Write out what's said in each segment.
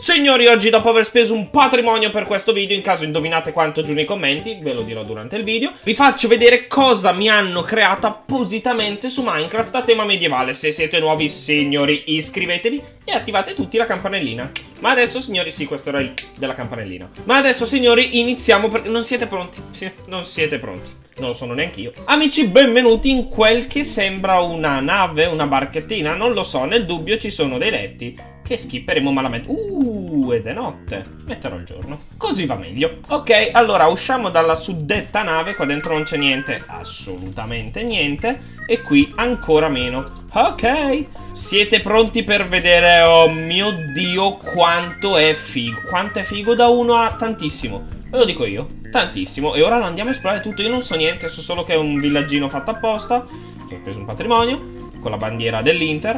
Signori, oggi dopo aver speso un patrimonio per questo video, in caso indovinate quanto giù nei commenti, ve lo dirò durante il video, vi faccio vedere cosa mi hanno creato appositamente su Minecraft a tema medievale. Se siete nuovi, signori, iscrivetevi e attivate tutti la campanellina. Ma adesso, signori, sì, questo era il della campanellina. Ma adesso, signori, iniziamo perché non siete pronti. Sì, non siete pronti. Non lo sono neanche io. Amici, benvenuti in quel che sembra una nave, una barchettina, non lo so. Nel dubbio ci sono dei letti che skipperemo malamente. Ed è notte. Metterò il giorno, così va meglio. Ok, allora usciamo dalla suddetta nave. Qua dentro non c'è niente, assolutamente niente. E qui ancora meno. Ok, siete pronti per vedere? Oh mio Dio, quanto è figo. Quanto è figo da 1 a tantissimo. Ve lo dico io, tantissimo. E ora lo andiamo a esplorare tutto. Io non so niente, so solo che è un villaggino fatto apposta. Ci ho speso un patrimonio con la bandiera dell'Inter.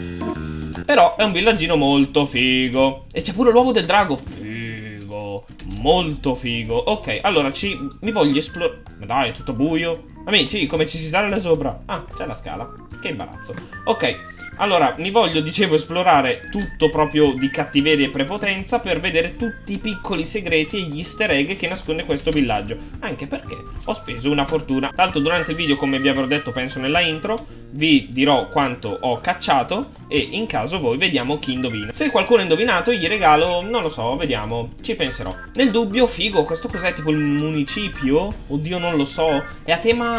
Però è un villaggino molto figo. E c'è pure l'uovo del drago. Figo, molto figo. Ok, allora mi voglio esplorare. Ma dai, è tutto buio. Amici, come ci si sale sopra? Ah, c'è la scala. Che imbarazzo. Ok, allora mi voglio, dicevo, esplorare tutto proprio di cattiveria e prepotenza per vedere tutti i piccoli segreti e gli easter egg che nasconde questo villaggio. Anche perché ho speso una fortuna. Tra l'altro durante il video, come vi avrò detto penso nella intro, vi dirò quanto ho cacciato e in caso voi vediamo chi indovina. Se qualcuno ha indovinato gli regalo, non lo so, vediamo, ci penserò. Nel dubbio, figo, questo cos'è, tipo il municipio? Oddio, non lo so. È a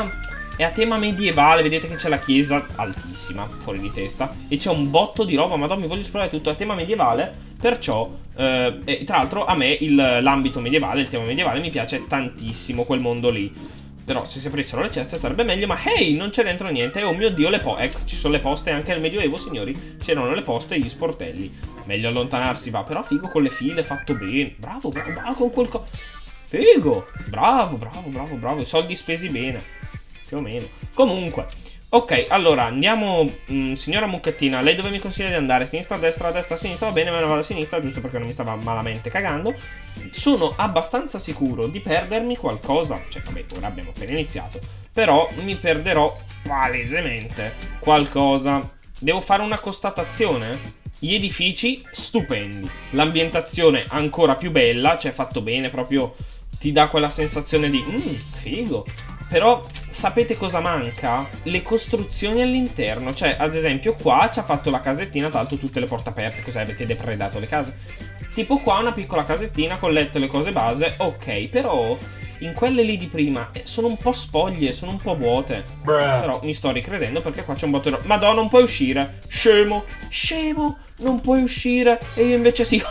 tema medievale, vedete che c'è la chiesa altissima, fuori di testa. E c'è un botto di roba, madonna, mi voglio esplorare tutto a tema medievale. Perciò, e tra l'altro a me l'ambito medievale, il tema medievale mi piace tantissimo, quel mondo lì. Però se si aprissero le ceste sarebbe meglio, ma hey, non c'è dentro niente. Oh mio Dio, ecco, ci sono le poste anche nel Medioevo, signori. C'erano le poste e gli sportelli. Meglio allontanarsi, va, però figo con le file, fatto bene. Bravo, bravo, bravo con quel figo, bravo, bravo, bravo, bravo. I soldi spesi bene, più o meno. Comunque, ok, allora andiamo, signora Mucchettina, lei dove mi consiglia di andare? Sinistra, destra, sinistra, va bene, me ne vado a sinistra, giusto perché non mi stava malamente cagando. Sono abbastanza sicuro di perdermi qualcosa. Cioè, vabbè, ora abbiamo appena iniziato. Però mi perderò palesemente qualcosa. Devo fare una constatazione. Gli edifici stupendi, l'ambientazione ancora più bella, cioè fatto bene, proprio ti dà quella sensazione di figo. Però sapete cosa manca? Le costruzioni all'interno. Cioè, ad esempio, qua ci ha fatto la casettina, tra l'altro tutte le porte aperte. Cos'è? Avete depredato le case? Tipo qua una piccola casettina con letto e le cose base. Ok, però in quelle lì di prima sono un po' spoglie, sono un po' vuote. Però mi sto ricredendo perché qua c'è un botto di roba. Madonna, non puoi uscire. Scemo, scemo, non puoi uscire. E io invece sì.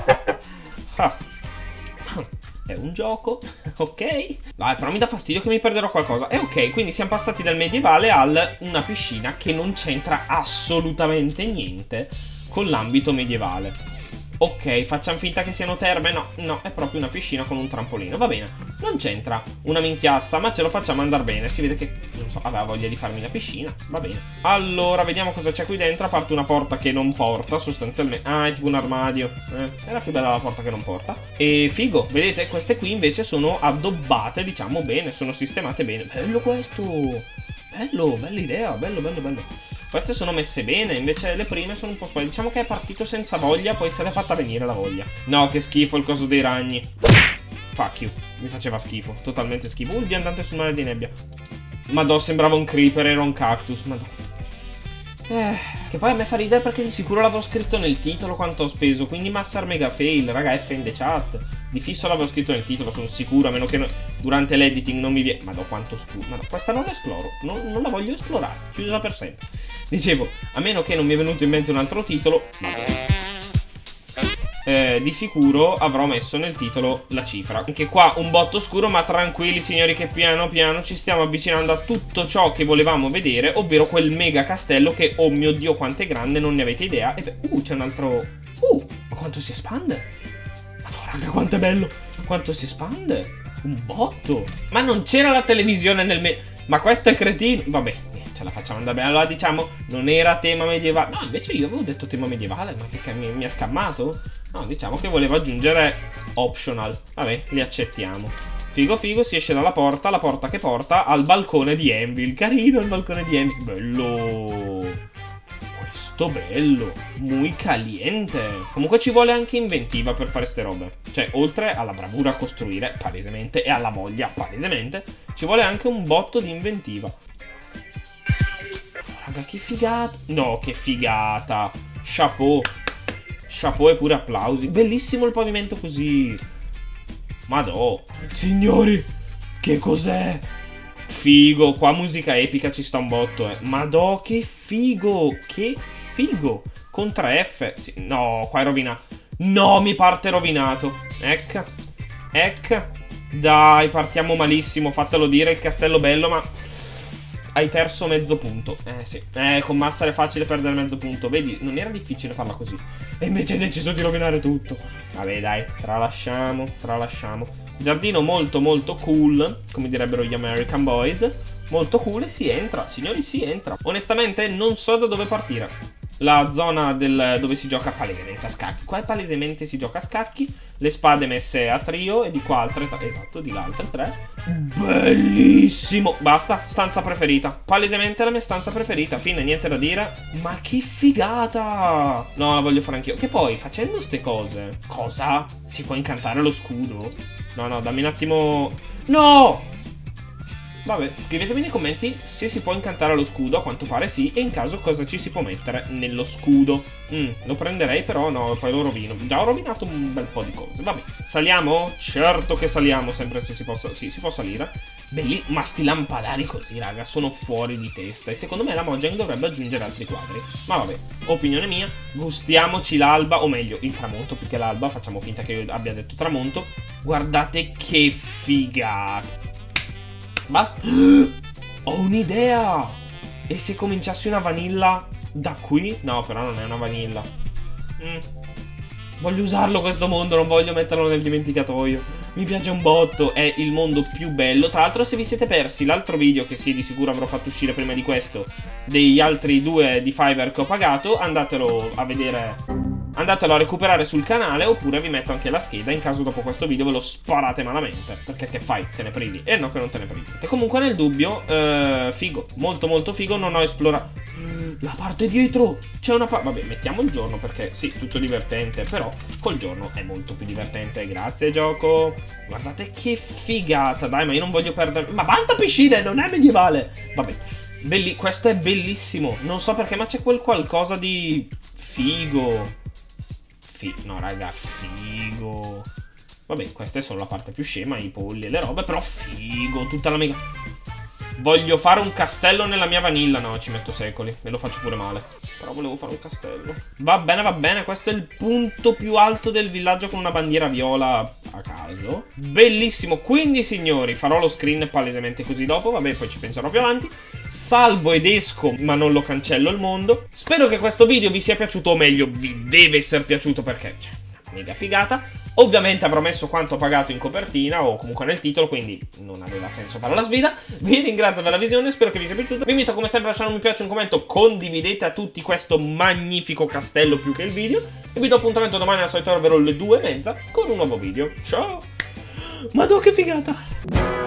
È un gioco, ok? Vai, però mi dà fastidio che mi perderò qualcosa. E ok, quindi siamo passati dal medievale a una piscina che non c'entra assolutamente niente con l'ambito medievale. Ok, facciamo finta che siano terme. No, no, è proprio una piscina con un trampolino. Va bene, non c'entra una minchiazza, ma ce lo facciamo andare bene. Si vede che, non so, aveva voglia di farmi la piscina. Va bene. Allora, vediamo cosa c'è qui dentro. A parte una porta che non porta, sostanzialmente. Ah, è tipo un armadio. Era più bella la porta che non porta. E figo, vedete, queste qui invece sono addobbate, diciamo, bene. Sono sistemate bene. Bello questo. Bello, bella idea. Bello, bello, bello. Queste sono messe bene, invece le prime sono un po' spoglie. Diciamo che è partito senza voglia, poi se l'è fatta venire la voglia. No, che schifo il coso dei ragni. Fuck you, mi faceva schifo, totalmente schifo. Il viandante sul mare di nebbia. Madò, sembrava un creeper, era un cactus, madò. Che poi a me fa ridere perché di sicuro l'avevo scritto nel titolo quanto ho speso. Quindi Massar Mega Fail, raga, F in the chat. Di fisso l'avevo scritto nel titolo, sono sicuro. A meno che durante l'editing non mi viene. Madò, quanto scuro. Madò, questa non la esploro, non la voglio esplorare, chiusa per sempre. Dicevo, a meno che non mi è venuto in mente un altro titolo, di sicuro avrò messo nel titolo la cifra. Anche qua un botto scuro, ma tranquilli signori che piano piano ci stiamo avvicinando a tutto ciò che volevamo vedere, ovvero quel mega castello che, oh mio Dio, quanto è grande, non ne avete idea. E beh, c'è un altro. Ma quanto si espande? Madonna, raga, quanto è bello. Quanto si espande? Un botto. Ma non c'era la televisione ma questo è cretino. Vabbè, ce la facciamo andare bene. Allora diciamo, non era tema medievale. No, invece io avevo detto tema medievale. Ma che mi ha scammato? No, diciamo che volevo aggiungere optional. Vabbè, li accettiamo. Figo figo, si esce dalla porta. La porta che porta al balcone di Anvil. Carino il balcone di Anvil. Bello. Questo molto bello, muy caliente. Comunque ci vuole anche inventiva per fare ste robe. Cioè, oltre alla bravura a costruire, palesemente, e alla voglia, palesemente, ci vuole anche un botto di inventiva. Raga, che figata. No, che figata. Chapeau. Chapeau e pure applausi. Bellissimo il pavimento così. Madò. Signori, che cos'è? Figo, qua musica epica ci sta un botto, Madò, che figo, che figo. Con 3F, sì, no, qua è rovinato. No, mi parte rovinato. Ecco, ecco. Dai, partiamo malissimo, fatelo dire, il castello bello, ma hai perso mezzo punto. Sì, con Massaro è facile perdere mezzo punto. Vedi, non era difficile farla così. E invece hai deciso di rovinare tutto. Vabbè, dai, tralasciamo, tralasciamo. Giardino molto molto cool, come direbbero gli American Boys. Molto cool e si entra, signori, si entra. Onestamente non so da dove partire. La zona dove si gioca palesemente a scacchi. Qua palesemente si gioca a scacchi. Le spade messe a trio e di qua altre, esatto, di là altre 3. Bellissimo. Basta, stanza preferita. Palesemente la mia stanza preferita. Fine, niente da dire. Ma che figata. No, la voglio fare anch'io. Che poi, facendo ste cose, cosa? Si può incantare lo scudo? No, no, dammi un attimo. No! Vabbè, scrivetemi nei commenti se si può incantare lo scudo, a quanto pare sì, e in caso cosa ci si può mettere nello scudo. Lo prenderei, però no, poi lo rovino. Già ho rovinato un bel po' di cose. Vabbè, saliamo? Certo che saliamo, sempre se si possa. Sì, si può salire. Belli, ma sti lampadari così, raga, sono fuori di testa. E secondo me la Mojang dovrebbe aggiungere altri quadri. Ma vabbè, opinione mia, gustiamoci l'alba, o meglio, il tramonto più che l'alba. Facciamo finta che io abbia detto tramonto. Guardate che figata. Basta. Ho un'idea. E se cominciassi una vanilla da qui? No, però non è una vanilla. Voglio usarlo questo mondo, non voglio metterlo nel dimenticatoio. Mi piace un botto, è il mondo più bello. Tra l'altro, se vi siete persi l'altro video, che sì, di sicuro avrò fatto uscire prima di questo, degli altri 2 di Fiverr che ho pagato, andatelo a vedere. Andatelo a recuperare sul canale, oppure vi metto anche la scheda in caso dopo questo video ve lo sparate malamente. Perché che fai? Te ne privi? No, che non te ne privi. E comunque nel dubbio, figo, molto molto figo, non ho esplorato la parte dietro. C'è una parte. Vabbè, mettiamo il giorno perché sì, tutto divertente, però col giorno è molto più divertente. Grazie gioco. Guardate che figata. Dai, ma io non voglio perdere. Ma basta piscine, non è medievale. Vabbè, questo è bellissimo. Non so perché, ma c'è quel qualcosa di figo. No, raga, figo. Vabbè, questa è solo la parte più scema, i polli e le robe, però figo, tutta la mega. Voglio fare un castello nella mia vanilla. No, ci metto secoli e lo faccio pure male. Però volevo fare un castello. Va bene, questo è il punto più alto del villaggio con una bandiera viola a caso. Bellissimo, quindi signori, farò lo screen palesemente così dopo. Vabbè, poi ci penserò più avanti. Salvo ed esco, ma non lo cancello il mondo. Spero che questo video vi sia piaciuto, o meglio, vi deve essere piaciuto perché, cioè, mega figata. Ovviamente avrò messo quanto ho pagato in copertina o comunque nel titolo, quindi non aveva senso fare la sfida. Vi ringrazio per la visione, spero che vi sia piaciuto. Vi invito come sempre a lasciare un mi piace, un commento, condividete a tutti questo magnifico castello più che il video. E vi do appuntamento domani alla solita ora, ovvero le 2:30, con un nuovo video. Ciao! Madò che figata!